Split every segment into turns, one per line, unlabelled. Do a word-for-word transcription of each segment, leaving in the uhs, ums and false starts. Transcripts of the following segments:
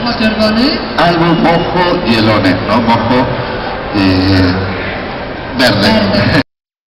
mojo czerwony.
Albo mojo zielone, no mojo eh, verde.
Verde.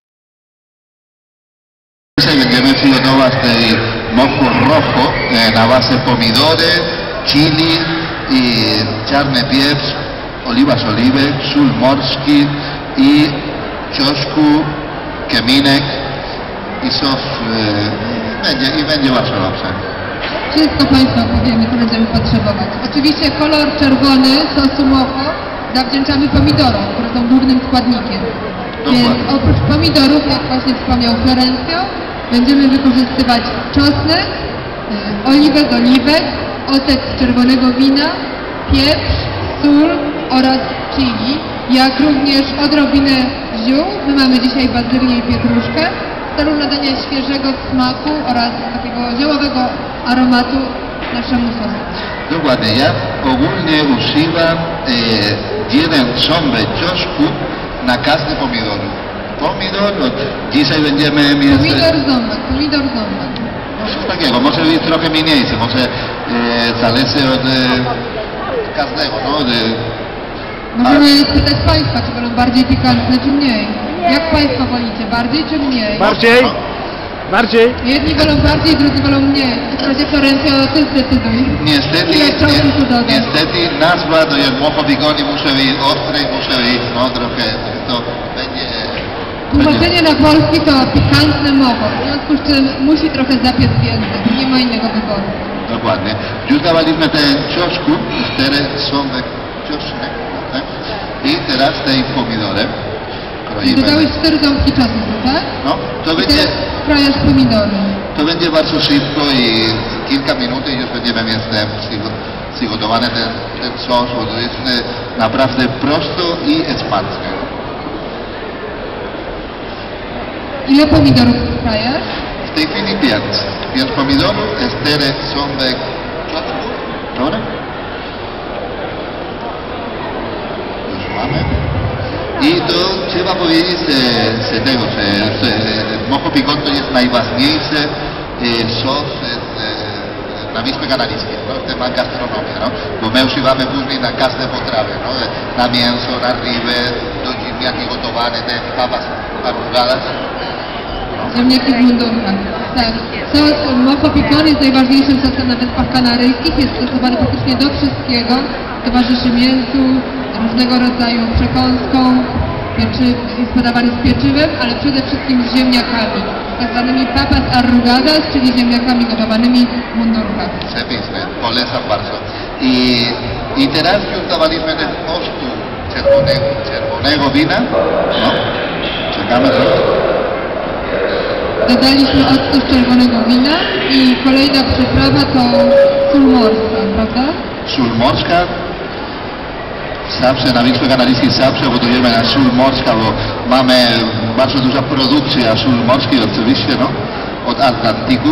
Dzisiaj będziemy przygotować tej mojo rojo eh, na base pomidory, chili i czarny pieprz, oliwas oliwy, sól morski i czosnku, keminek i sos e, będzie, i będzie wasza.
Wszystko Państwu opowiemy, co będziemy potrzebować. Oczywiście kolor czerwony sosu mojo zawdzięczamy pomidorom, które są głównym składnikiem. Więc oprócz pomidorów, jak właśnie wspomniał Florencio, będziemy wykorzystywać czosnek, y, oliwę z oliwek, ocet z czerwonego wina, pieprz, sól oraz chili, jak również odrobinę ziół. My mamy dzisiaj bazylię i pietruszkę w celu nadania świeżego smaku oraz takiego ziołowego aromatu naszemu sosowi.
Dokładnie, ja ogólnie używam e, jeden ząbek czosnku na każdy pomidor. Pomidor, no, dzisiaj będziemy mieć...
Pomidor ząbek, pomidor ząbek.
No coś takiego, może być trochę mniejszy, może e, zależy od e, każdego, no. De,
Możemy a... spytać Państwa, czy wolą bardziej pikantne, czy mniej. Jak Państwo wolicie, bardziej czy mniej?
Bardziej! Bardziej!
Jedni wolą bardziej, drudzy wolą mniej. W razie Florencio, Ty zdecyduj.
Niestety, nie, niestety nazwa do mojo bigoni musi być ostre i musi być, no trochę, to będzie...
Tłumaczenie na polski to pikantne mojo, w związku z czym musi trochę zapiec język, nie ma innego wyboru.
Dokładnie. Już dawaliśmy ten czosnku, cztery ząbek czosnek, tak? I teraz tej pomidorem.
Dodałeś cztery ząbki czosnku, tak?
No, to będzie...
Krajasz pomidory.
To będzie bardzo szybko i kilka minut już będziemy mieć przygotowany ten, ten sos, bo to jest naprawdę prosto i smaczne.
Ile pomidorów krajasz?
W tej chwili pięć. Pięć pomidorów, cztery ząbek czosnku. Dobra? Już mamy. I to trzeba powiedzieć z, z tego, że, że mojo picón to jest najważniejszy e, sos e, na Wyspy Kanaryjskie, no, w temat gastronomii, no, bo my używamy później na każde potrawy, no, na mięso, na rybę, do ziemniaki gotowane, te papas arrugadas.
No. Ziemniaki w mundurkach, tak. Sos mojo picón jest najważniejszym sosem na Wyspach Kanaryjskich, jest stosowany praktycznie do wszystkiego, towarzyszy mięsu, różnego rodzaju przekąską, pieczy, jest podawany z pieczywem, ale przede wszystkim z ziemniakami, tak zwanymi papas arrugadas, czyli ziemniakami gotowanymi w mundurkach.
Przepiękne, polecam bardzo. I, i teraz już dawaliśmy ten octu czerwonego, czerwonego wina, no, czekamy trochę.
Dodaliśmy octu z czerwonego wina i kolejna przyprawa to sól morska, prawda?
Sól morska. Zawsze na Wyspach Kanaryjskich zawsze gotujemy na sól morska, bo mamy bardzo duża produkcja sól morskiej oczywiście, no, od Atlantyku.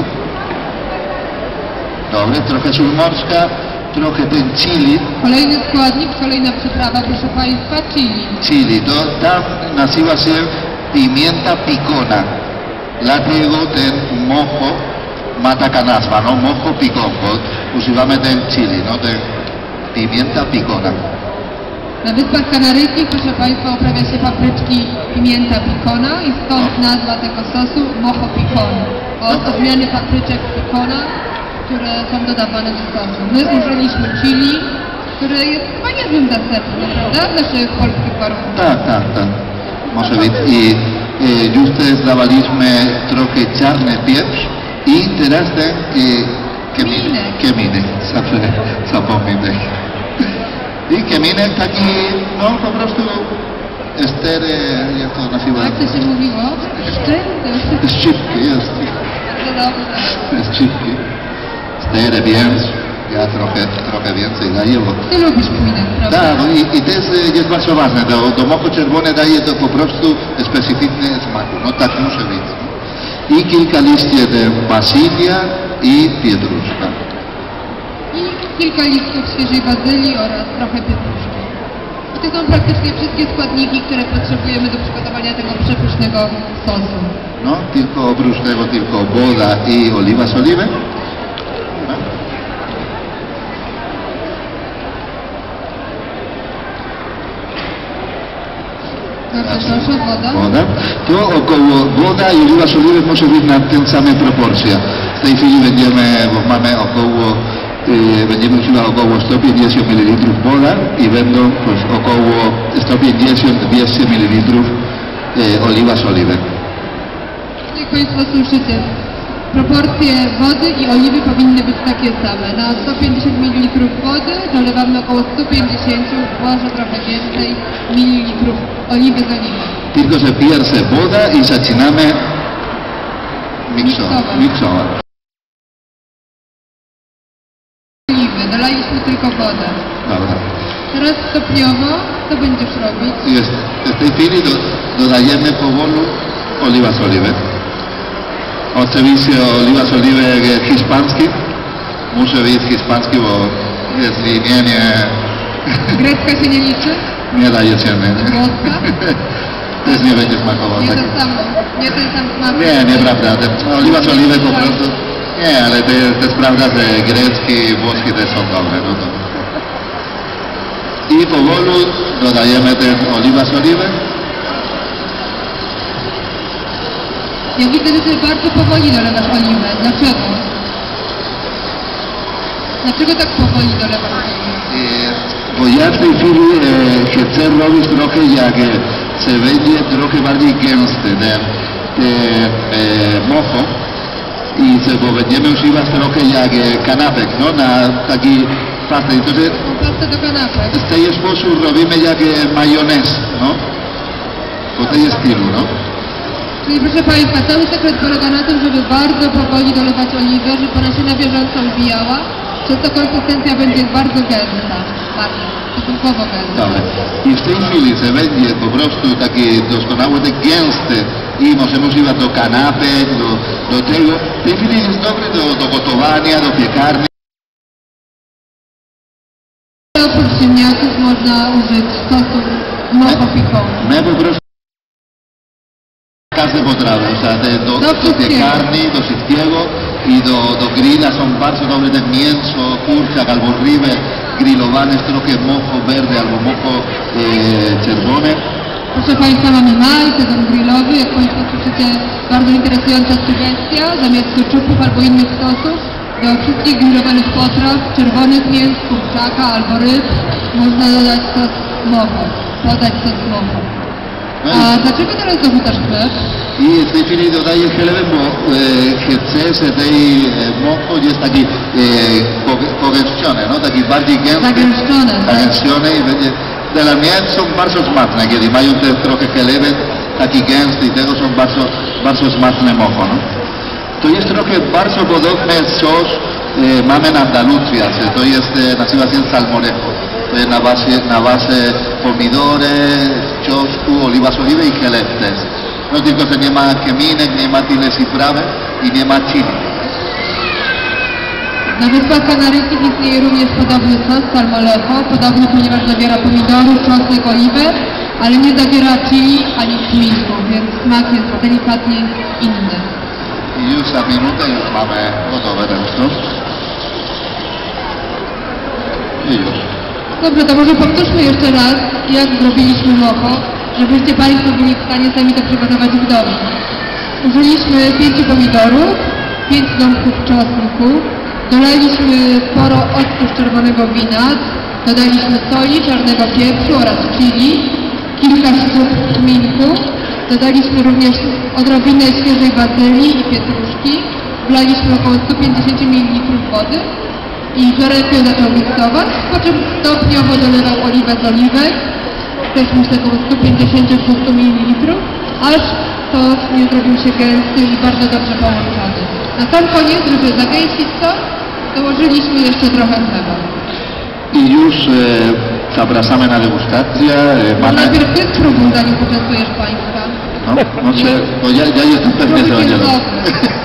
Dobre, trochę sól morska, trochę ten chili.
Kolejny składnik, kolejna przyprawa, proszę Państwa, chili.
Chili, to tam nazywa się pimienta picona. Dlatego ten mojo ma taka nazwa, no, mojo picón, bo używamy ten chili, no, ten pimienta picona.
Na Wyspach Kanaryjskich, proszę Państwa, uprawia się papryczki pimienta picona i stąd nazwa tego sosu mojo picón. Od odmiany papryczek picona, które są dodawane do sosu. My użyliśmy chili, które jest chyba niezłym zastępstwem, prawda? W naszych polskich warunkach.
Tak, tak, tak. Może być. I, i już też dawaliśmy trochę czarny pieprz i teraz ten keminek. Keminek, zawsze zapomnimy. I keminek taki, no po prostu estery, jak to nazywa?
Jak to się mówiło? Szczypki?
Szczypki, jest.
Bardzo dobrze.
Szczypki. Estery, więc ja trochę, trochę więcej daję, bo...
Ty lubisz keminek, prawda?
Tak, no i, i to jest, jest bardzo ważne, do, do mojo czerwone daje to po prostu specyficzny smak, no tak musi być. I kilka liści bazylia i pietruszka.
I kilka listów świeżej bazylii oraz trochę pietruszki. I to są praktycznie wszystkie składniki, które potrzebujemy do przygotowania tego przepysznego sosu.
No, tylko oprócz tego tylko woda i oliwa z oliwy. No.
Bardzo proszę, woda.
Woda. To około woda i oliwa z oliwy może być na tym samej proporcji. W tej chwili będziemy, bo mamy około, y, będziemy używać około sto pięćdziesiąt mililitrów woda i będą pues, około sto pięćdziesiąt do dwieście mililitrów y, oliwa z oliwy.
Jak Państwo słyszycie, proporcje wody i oliwy powinny być takie same. Na sto pięćdziesiąt mililitrów wody dolewamy około sto pięćdziesiąt, może trochę więcej, mililitrów oliwy z oliwy.
Tylko, że pierwsze woda i zaczynamy miksować. miksować.
Oliwy, dolaliśmy tylko wodę.
Dobra.
Teraz stopniowo, co będziesz robić?
Jest, w tej chwili do, dodajemy powolu oliwa z oliwy. Oczywiście oliwa z oliwy hiszpański. Muszę być hiszpański, bo jeśli nie, nie...
Grecka się nie liczy?
Nie daje ciemy.
Włoska?
Też nie będzie smakował.
Nie
Tak.
to samo, nie ten sam smak.
Nie, nieprawda. Te, oliwa z oliwy po prostu... Nie, ale to jest, to jest prawda, że grecki i włoski też są dobre. No to... I powolu dodajemy też oliwa z oliwy.
Ja widzę, że Ty bardzo powoli dolewasz oliwę. Dlaczego? Dlaczego tak powoli dolewasz oliwę?
E, bo ja w tej chwili e, chcę robić trochę jak e, se będzie trochę bardziej gęsty ten e, e, mocho i se, bo będziemy używać trochę jak e, kanapek, no, na taki pastę. Entonces,
Pastę do kanapek.
w ten sposób robimy jak e, majonez, no, po tej stylu, no.
Czyli proszę Państwa, cały sekret polega na tym, żeby bardzo powoli dolewać oliwę, żeby ona się na bieżąco ubijała, przez to konsystencja będzie bardzo gęsta, bardzo, stosunkowo gęsta.
Dobra. I w tej chwili se będzie po prostu taki doskonały, tak gęsty i możemy używać do kanapek, do, do tego. W tej chwili jest dobry do, do gotowania, do piekarni.
Oprócz ziemniaków można użyć sosu mocho piquant.
My po prostu każde potrawy, o sea, de, do,
Do
do piekarni, do wszystkiego i do, do grilla są bardzo dobre te mięso, kurczak albo rybę grillowane, trochę mocho verde albo mocho e, czerwone.
Proszę Państwa, mamy mały sezon grillowy, jak Państwo słyszycie, bardzo interesująca sugestia, zamiast keczupów albo innych sosów, do wszystkich grillowanych potraw, czerwonych mięs, kurczaka albo ryb, można dodać sos mocho, podać sos mocho.
No
A dlaczego teraz dorzucasz chleb?
i w tej chwili dodaję chleb, bo e, chcę, że tej e, mocho jest taki e, pogęszczony, no, taki bardziej gęsty.
Zagęszczone, tak?
Zagęszczone i będzie... Dla mnie są bardzo smaczne, kiedy mają te trochę chleby, taki gęsty i tego są bardzo, bardzo smaczne mocho, no. To jest trochę bardzo podobny sos, e, mamy na Andalucję, to jest, e, nazywa się salmorejo. To jest na bazie, na bazie pomidory, czosnku, oliwa z oliwy i chleb też. No tylko, że nie ma kminek, nie ma tyle przyprawy i nie ma chili.
Na Wyspach Kanaryjskich istnieje również podobny sos, salmorejo, podobny, ponieważ zawiera pomidory, czosnek, oliwę, ale nie zawiera chili ani kminku, więc smak jest delikatnie inny.
I już za minutę już mamy gotowe ten sos. I już.
Dobrze, to może powtórzmy jeszcze raz, jak zrobiliśmy mocho, żebyście Państwo byli w stanie sami to przygotować w domu. Użyliśmy pięciu pomidorów, pięć ząbków czosnku, dolaliśmy sporo octu z czerwonego wina, dodaliśmy soli, czarnego pieprzu oraz chili, kilka sztuk kminku, dodaliśmy również odrobinę świeżej bazylii i pietruszki, wlaliśmy około sto pięćdziesiąt mililitrów wody i Florentio zaczął miksować, po czym stopniowo dolewał oliwę z oliwek, też myślę około sto pięćdziesiąt do dwustu mililitrów, aż sos nie zrobił się gęsty i bardzo dobrze połączony. Na sam koniec, żeby zagęścić sos, dołożyliśmy jeszcze trochę chleba.
I już e, zapraszamy na degustację. E,
Może
mamy...
najpierw Ty spróbuj, zanim poczęstujesz Państwa.
No, no czy, bo ja, ja jestem pewny, że będzie
Spróbuj,
dobrze.
jest dobry.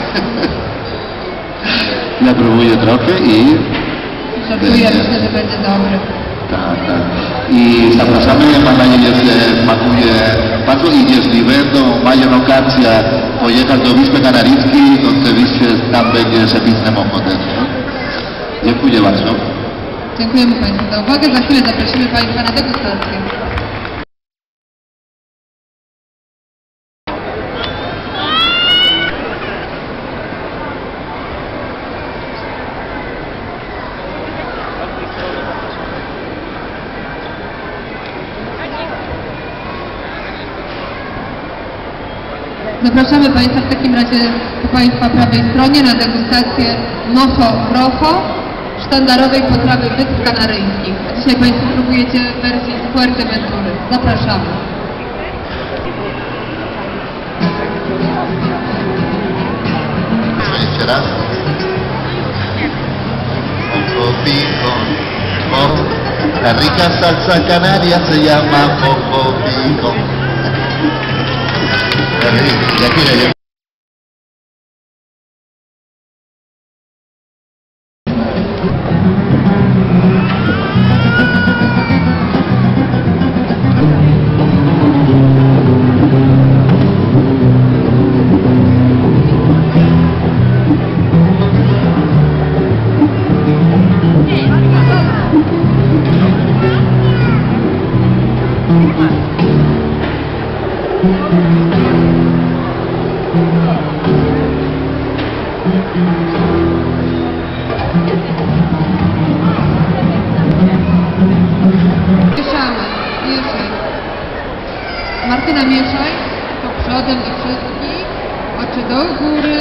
Ja próbuję trochę i...
Żartuję, myślę, że będzie dobry.
Tak, tak. I zapraszamy, mam nadzieję, że smakuje bardzo i jeśli będą, mają okazję pojechać do Wyspy Kanaryjskiej, to oczywiście tam będzie przepitne mocho też. No? Dziękuję bardzo.
Dziękujemy Państwu za uwagę. Za chwilę zaprosimy Państwa na degustację. Zapraszamy Państwa w takim razie po Państwa prawej stronie na degustację Mojo Rojo, sztandarowej potrawy wysp kanaryjskich. Dzisiaj Państwo próbujecie w wersji z Fuerteventury. Zapraszamy.
Jeszcze raz. Mojo pico, mojo. La rica salsa canaria se llama mojo pico. Ya quiere,
Mieszamy, mieszaj. Martyna, mieszaj. To przodem i wszystkich. Oczy do góry.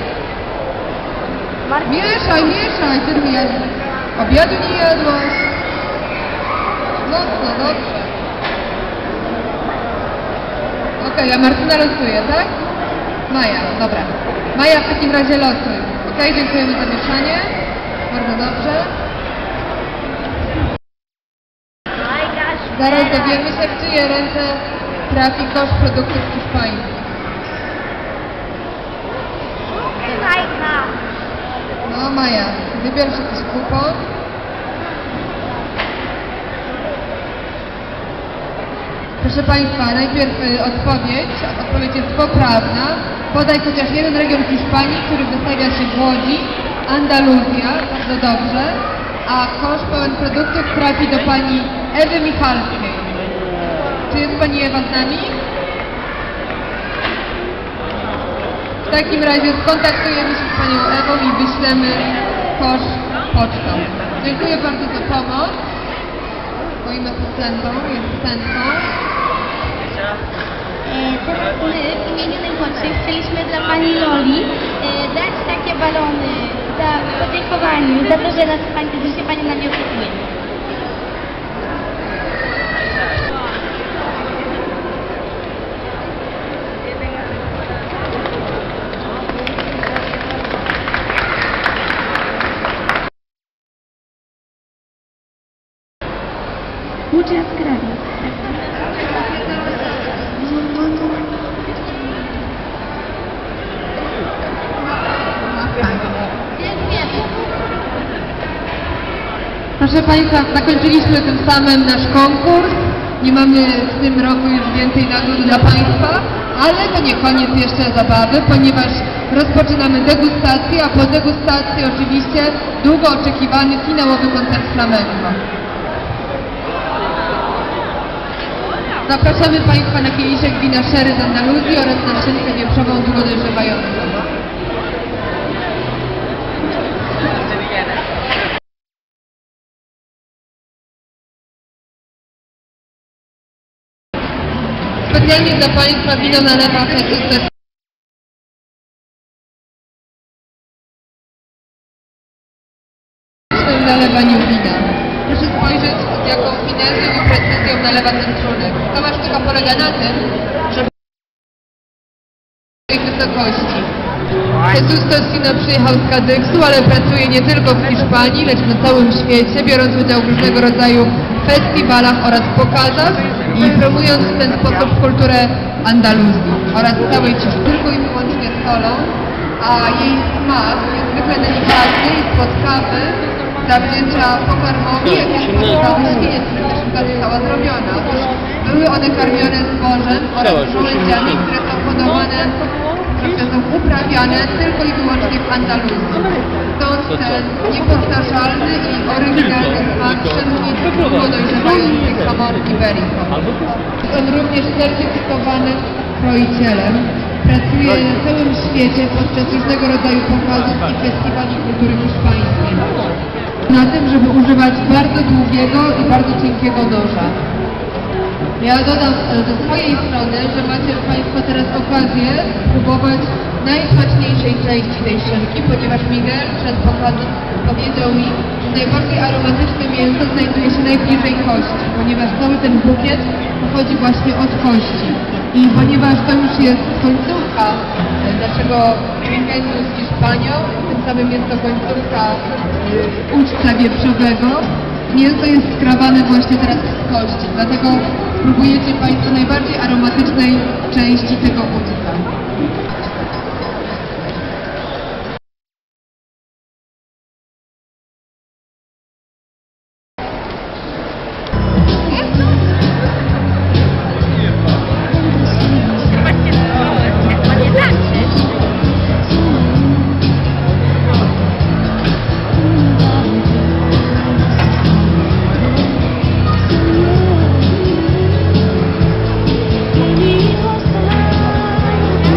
Mieszaj, mieszaj. Ty nie jadłeś. Obiadu nie jadłaś. Mocno, dobrze. Okej, okay, a Martyna losuje, tak? Maja, dobra. Maja, w takim razie losuj. Okej, okay, dziękujemy za mieszanie. Bardzo dobrze. Zaraz dowiemy się, w czyje ręce trafi kosz produktów hiszpańskich. No Maja, wybierz jakiś kupon. Proszę Państwa, najpierw y, odpowiedź. Odpowiedź jest poprawna. Podaj chociaż jeden region Hiszpanii, który wystawia się w Łodzi. Andaluzja, bardzo dobrze. A kosz pełen produktów trafi do Pani Ewy Michalskiej. Czy jest Pani Ewa z nami? W takim razie skontaktujemy się z Panią Ewą i wyślemy kosz pocztą. Dziękuję bardzo za pomoc. Moim asystentą, jest asystentką.
Teraz my w imieniu najmłodszych chcieliśmy dla Pani Loli e, dać takie balony za podziękowaniu, za to, że, nas pani, że się Pani nami opiekuje. Muchas gracias.
Proszę Państwa, zakończyliśmy tym samym nasz konkurs. Nie mamy w tym roku już więcej nagród dla Państwa, ale to nie koniec jeszcze zabawy, ponieważ rozpoczynamy degustację, a po degustacji oczywiście długo oczekiwany finałowy koncert flamenco. Zapraszamy Państwa na kieliszek wina Sherry z Andaluzji oraz na szynkę wieprzową długo dojrzewającą. Specjalnie dla Państwa wino nalewa Jesus w nalewaniu wina. Proszę spojrzeć, z jaką finezją i precyzją nalewa ten trunek. Cała sztuka polega na tym, że w tej wysokości. Jesus Tossino przyjechał z Kadyksu, ale pracuje nie tylko w Hiszpanii, lecz na całym świecie, biorąc udział w różnego rodzaju festiwalach oraz pokazach i promując w ten sposób kulturę Andaluzji oraz całej Ciszy, tylko i wyłącznie z solą, a jej smak jest zwykle delikatny i spod kawy zawdzięcza pokarmowi, jakie spożywały świnie, z których sztuka została zrobiona. Otóż były one karmione zbożem oraz żołędziami, które są hodowane, które są uprawiane tylko i wyłącznie w Andaluzji. Stąd ten niepowtarzalny i oryginalny smak szynki długo dojrzewającej komorki Iberico. Są również certyfikowanym kroicielem. Pracuje na całym świecie podczas różnego rodzaju pokazów i festiwali kultury hiszpańskiej. Na tym, żeby używać bardzo długiego i bardzo cienkiego noża. Ja dodam e, ze swojej strony, że macie Państwo teraz okazję spróbować najsmaczniejszej części tej szynki, ponieważ Miguel przed pokazem powiedział mi, że najbardziej aromatyczne mięso znajduje się najbliżej kości, ponieważ cały ten bukiet pochodzi właśnie od kości. I ponieważ to już jest końcówka e, naszego weekendu z Hiszpanią, tym samym jest to końcówka e, uczta wieprzowego, mięso jest skrawane właśnie teraz z kości, dlatego spróbujecie Państwo najbardziej aromatycznej części tego uczta.
Thank you.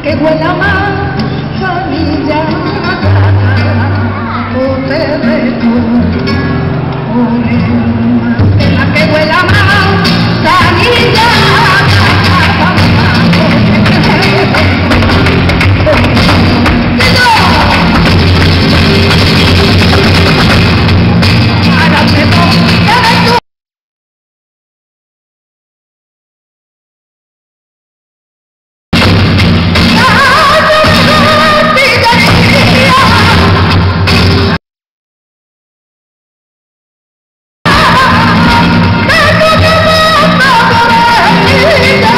que huela más canilla, o te dejo en la que huela más canilla. Yeah.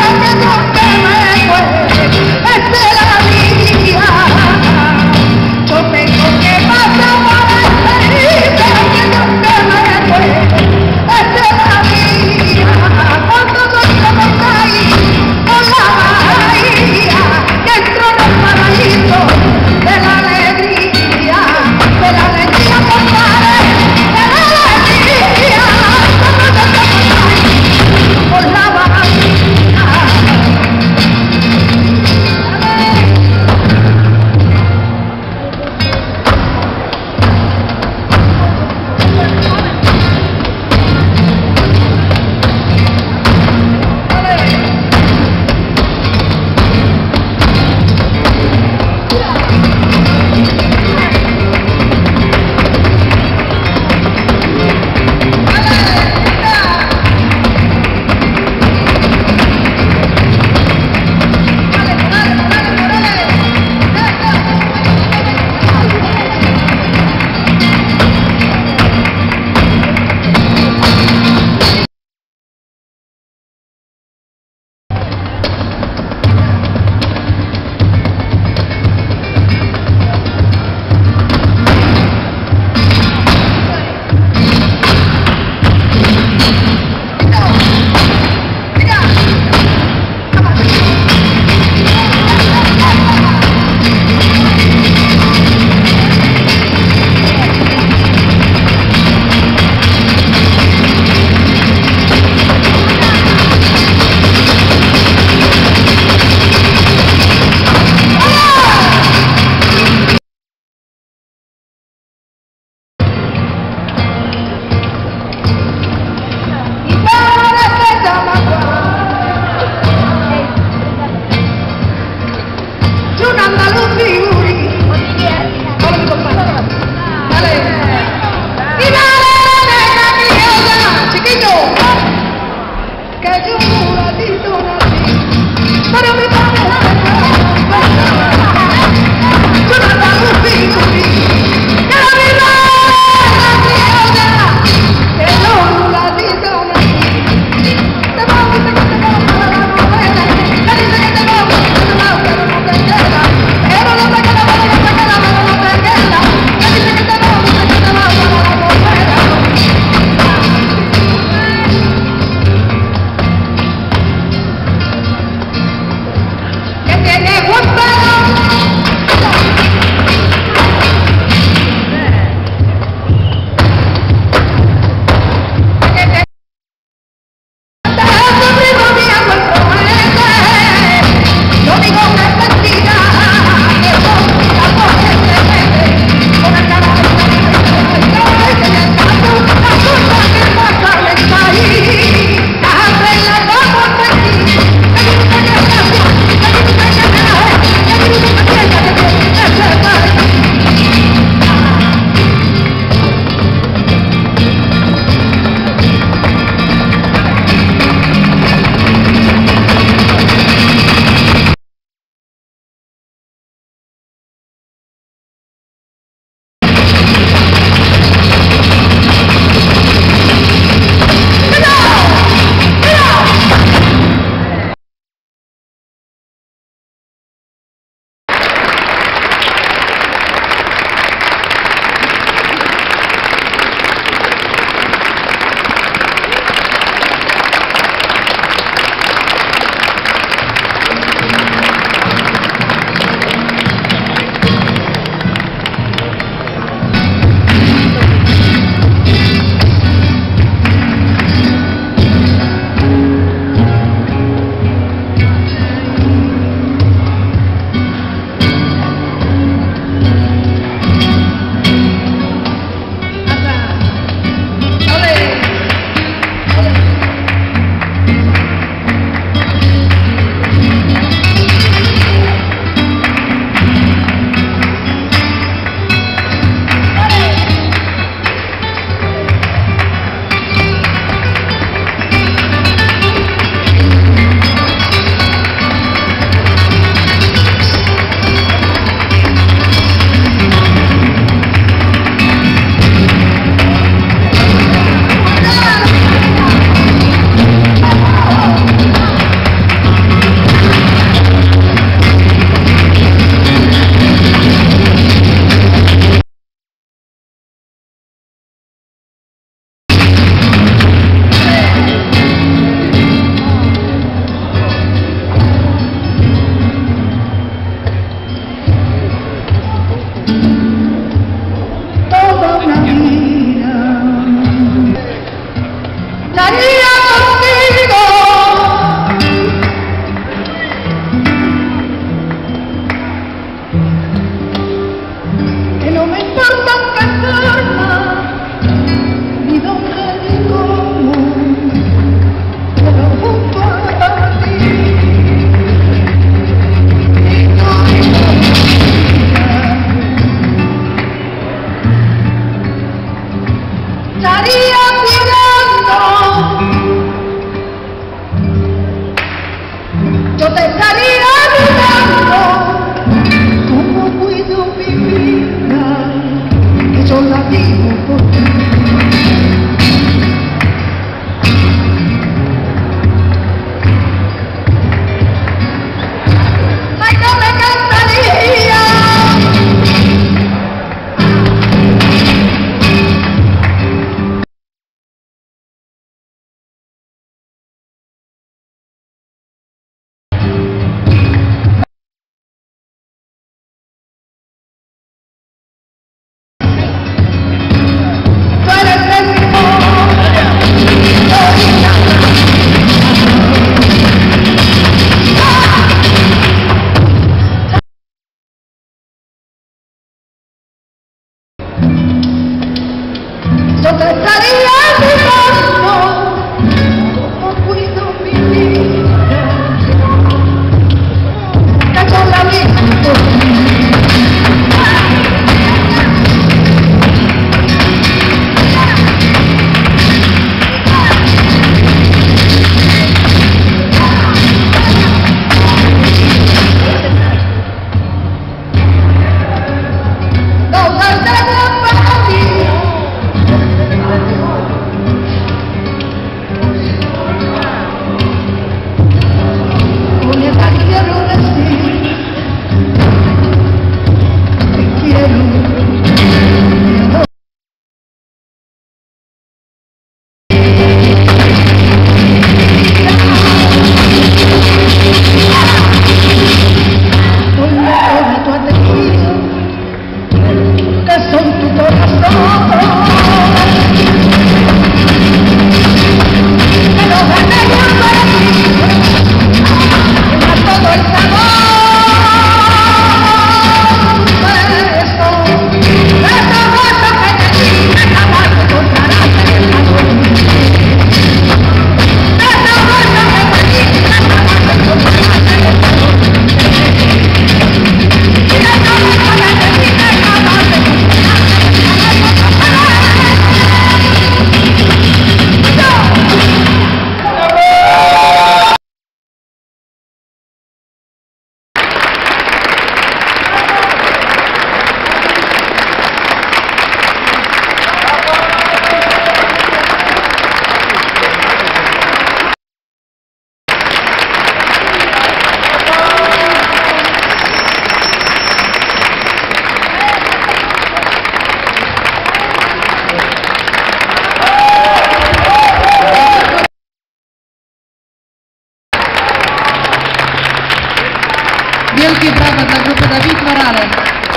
brawa dla grupy David Morales.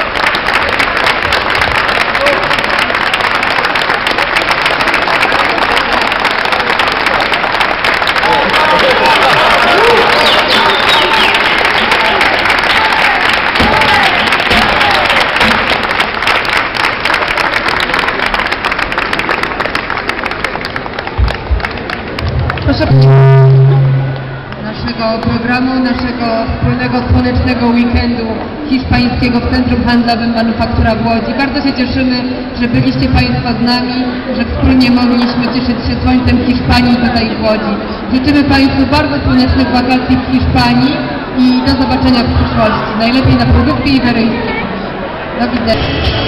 Proszę naszego programu, naszego wspólnego słonecznego weekendu hiszpańskiego w Centrum Handlowym Manufaktura w Łodzi. Bardzo się cieszymy, że byliście Państwo z nami, że wspólnie mogliśmy cieszyć się słońcem Hiszpanii tutaj w Łodzi. Życzymy Państwu bardzo słonecznych wakacji w Hiszpanii i do zobaczenia w przyszłości. Najlepiej na produkty iberyjskie. Do widzenia.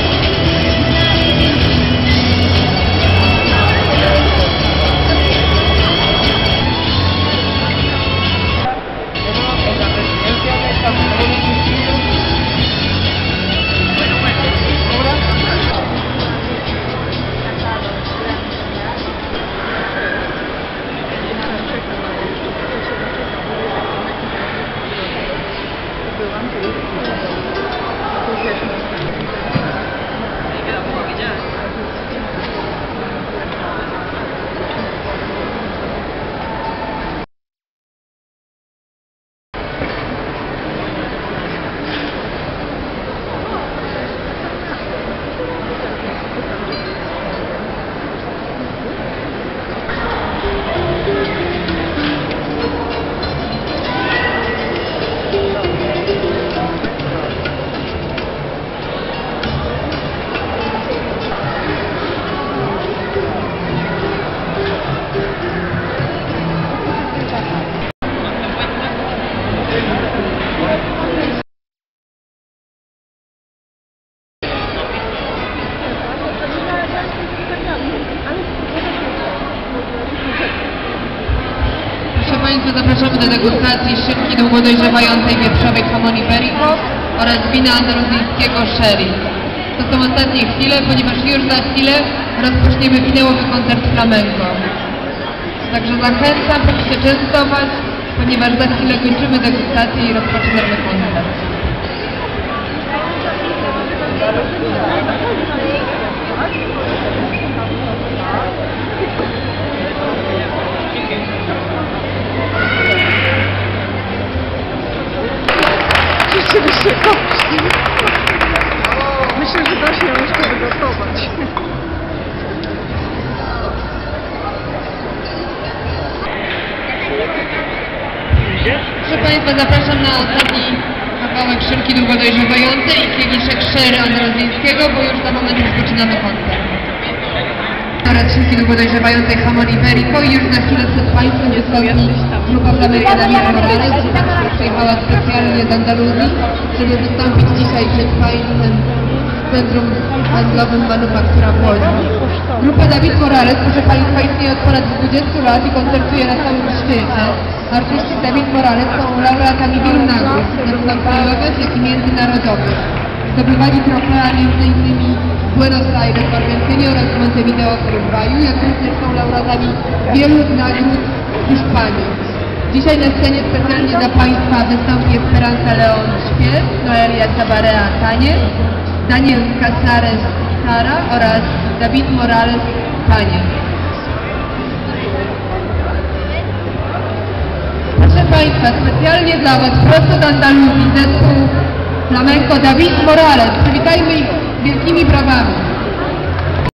Proszę Państwa, zapraszamy do degustacji szybki długodojrzewającej wieprzowej Jamón Ibérico oraz wina andaluzyjskiego sherry. To są ostatnie chwile, ponieważ już za chwilę rozpoczniemy winełowy koncert flamenco. Także zachęcam, proszę się częstować, ponieważ za chwilę kończymy degustację i rozpoczynamy koncert.
Rzeczywiście kości. Myślę, że da się ją jeszcze wygotować.
Proszę Państwa, zapraszam na ostatni kawałek szynki długodojrzewającej i kieliszek sherry andaluzyjskiego, bo już za moment rozpoczynamy koncert. Oraz szynki długodojrzewającej Jamón Ibérico i już za chwilę przed Państwem wystąpi grupa flamenco David Morales, która przyjechała specjalnie z Andaluzji, żeby wystąpić dzisiaj przed Państwem w Centrum Handlowym Manufaktura w Łodzi. Grupa David Morales, proszę Państwa, istnieje od ponad dwudziestu lat i koncertuje na całym świecie. Artyści David Morales są laureatami wielu nagród, zarówno krajowych, jak i międzynarodowych. Zdobywali trofea między innymi w Buenos Aires w Argentynie oraz w Montevideo w Urugwaju, jak również są laureatami wielu nagród w Hiszpanii. Dzisiaj na scenie specjalnie dla Państwa wystąpi Esperanza León śpiew, Noelia Tabarea taniec, Daniel Casares gitara oraz David Morales taniec. Proszę Państwa, specjalnie dla Was prosto z Andaluzji zespół flamenco David Morales. Przywitajmy ich wielkimi brawami.